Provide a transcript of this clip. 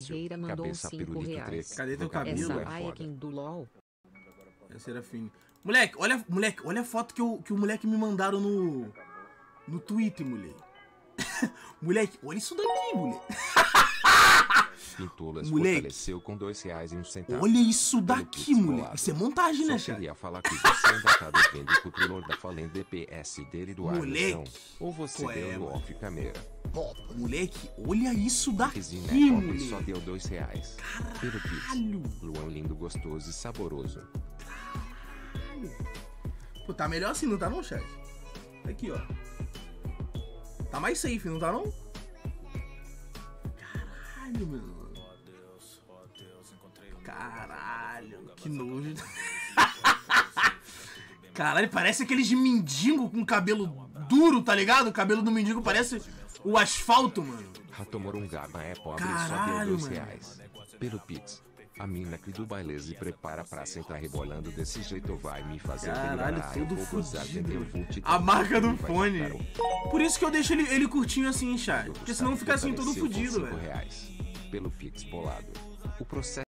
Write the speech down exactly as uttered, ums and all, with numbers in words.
Ferreira mandou Cabeça cinco pirulito reais. treta. Cadê teu Vagabundo cabelo? Essa é vai é foda. quem do LOL. É Serafine. Moleque, olha, moleque, olha a foto que, eu, que o moleque me mandaram no, no Twitter, moleque. Moleque, olha isso daqui, moleque. Pintulas Moleque. fortaleceu com dois reais e um centavo. Olha isso Pelo daqui, Pix moleque. bolado. Isso é montagem, né, Só chat? queria falar que você ainda tá devendo o controlor da falando D P S dele do Moleque. Arlesão. Ou você Qual é, deu no mano? off câmera. Moleque, olha isso daqui, Resina Pop moleque. só deu dois reais. Pelo Pix. Caralho. Luan lindo, gostoso e saboroso. Pô, tá melhor assim, não tá não, chat? Aqui, ó. Tá mais safe, não tá não? Caralho, mano. Caralho, que nojo. Caralho, parece aqueles de mendigo com cabelo duro, tá ligado? O cabelo do mendigo parece o asfalto, mano. Ratomorungaba é pobre e só Caralho, deu dois mano. reais. Pelo Pix. A mina que do baile se prepara pra sentar rebolando desse jeito vai me fazer Caralho, melhorar. todo Eu vou gozar, fudido. entendeu? Vou te A marca do vai fone. ficar o- Por isso que eu deixo ele, ele curtinho assim, chat. Porque senão fica assim todo Fortaleceu com fudido, cinco velho. reais. Pelo Pix bolado. O processo